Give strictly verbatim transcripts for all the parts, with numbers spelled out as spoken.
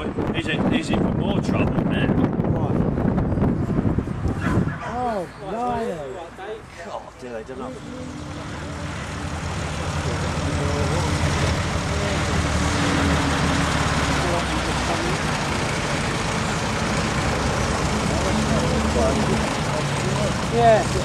now, he's in, he's in for more trouble now. Right. Oh, no. God, do they, don't know. Yeah.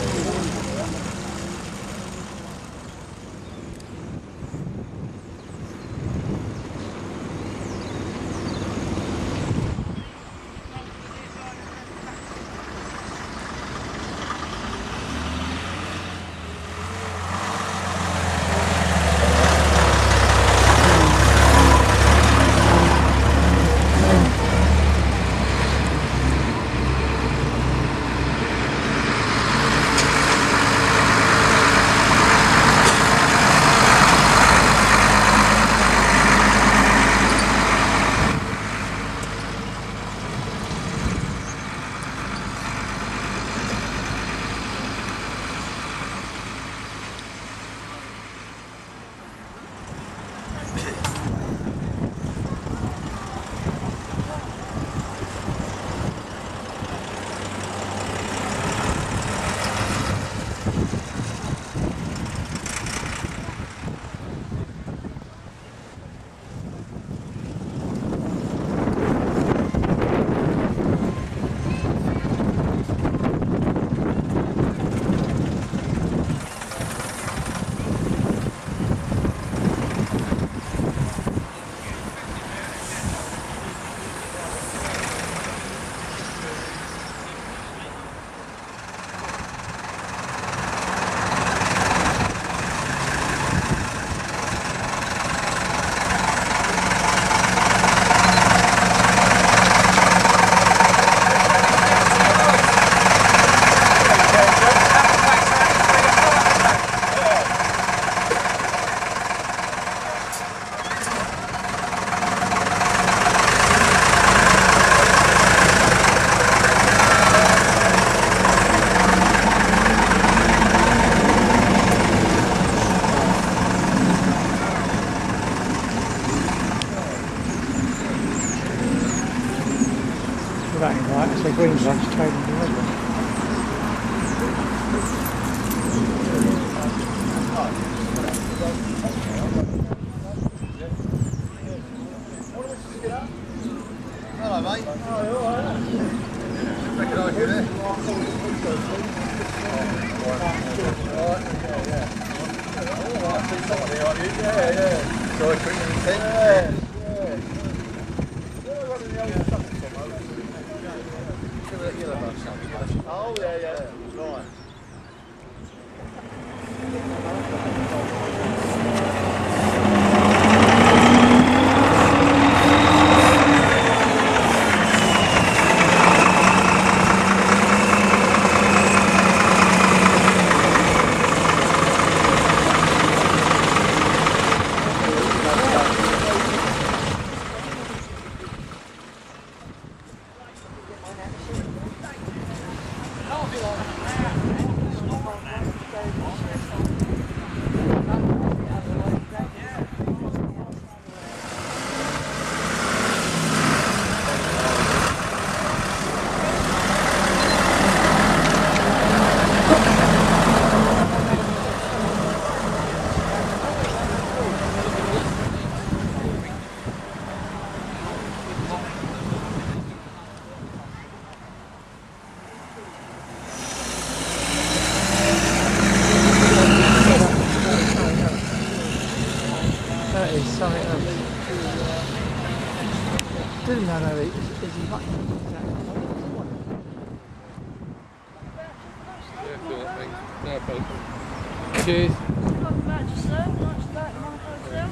That ain't right, it's the green one's trading the red one. Hello mate. Oh, you alright? Recognise you there? Alright, yeah, yeah. Yeah, yeah. Sorry, quick in the tent? Yeah, yeah. Where are we running the old shuttles from? Oh, yeah, yeah. Right. That is something else. Didn't know that. Is, is he like Yeah, cool, thanks. No problem. Cheers. Welcome back to Slough. Nice back to my hotel.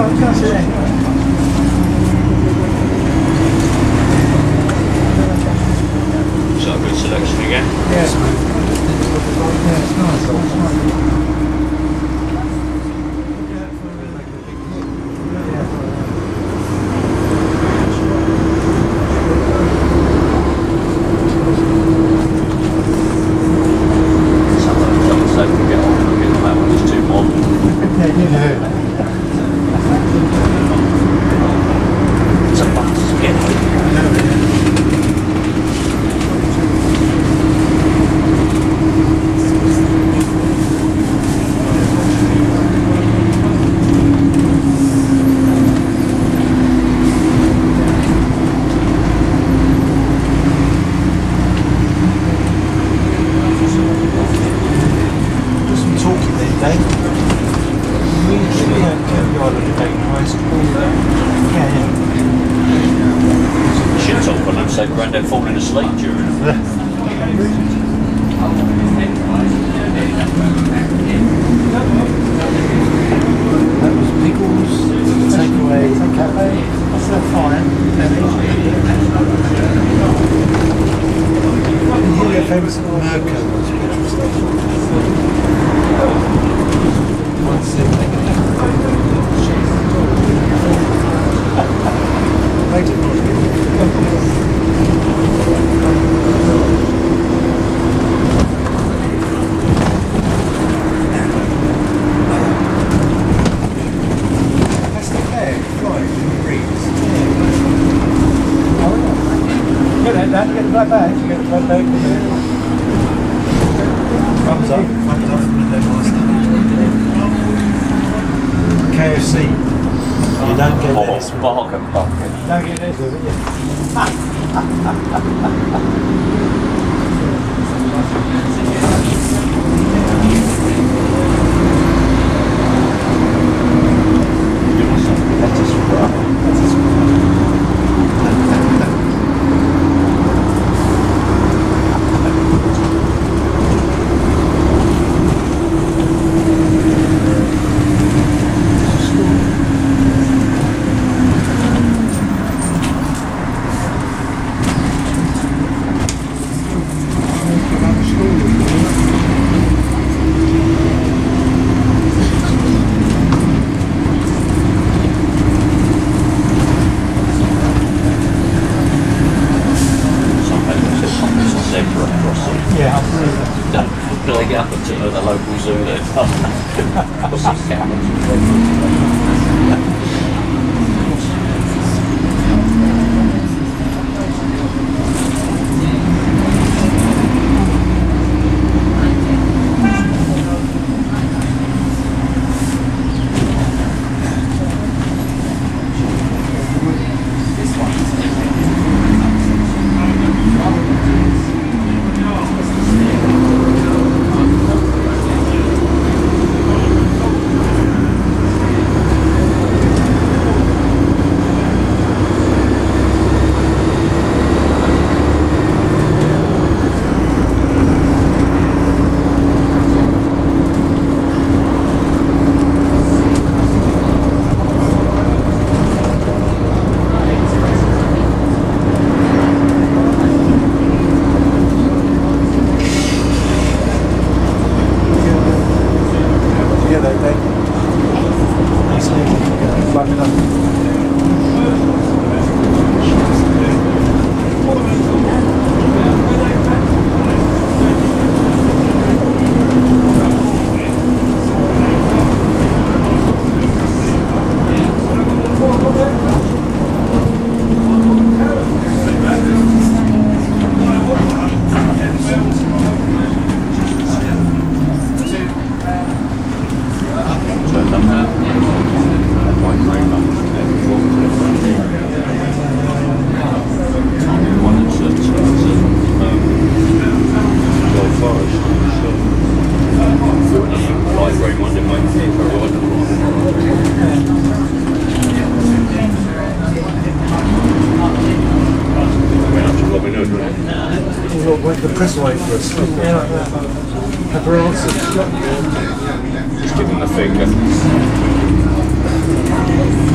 So a good selection again. Yeah. Yeah, it's nice. It's nice. Granddad falling asleep during it. That was pickles, takeaway, cafe. That's that fine. And here they're famous at Merco's petrol station. One second. That, you get the right bag, you get the right bag. Thumbs up, thumbs up from the master. K F C. You don't get oh, this. Bark and bucket. You don't get this, do you? That's a surprise. That's a surprise. Do they get up to the local zoo then? What's these camels? The press away for us. Yeah, like that. Paparazzi. Just give them the finger.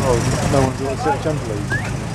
Oh, no one's got a set of jumper leads.